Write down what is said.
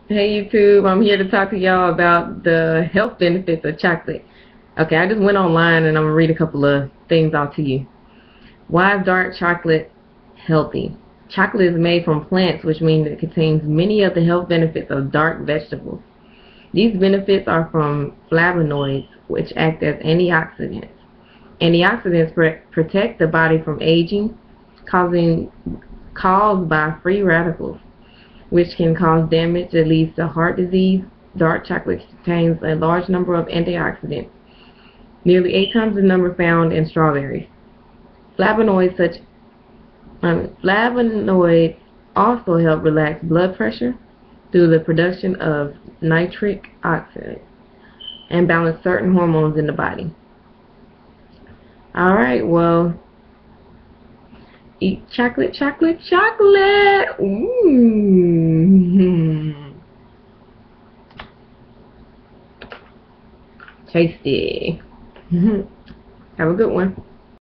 Hey YouTube, I'm here to talk to y'all about the health benefits of chocolate. Okay, I just went online and I'm gonna read a couple of things out to you. Why is dark chocolate healthy? Chocolate is made from plants, which means it contains many of the health benefits of dark vegetables. These benefits are from flavonoids, which act as antioxidants. Antioxidants protect the body from aging, caused by free radicals, which can cause damage that leads to heart disease. Dark chocolate contains a large number of antioxidants, nearly 8 times the number found in strawberries. Flavonoids also help relax blood pressure through the production of nitric oxide and balance certain hormones in the body. Alright, well, eat chocolate, chocolate, chocolate! Mmm. Tasty. Have a good one.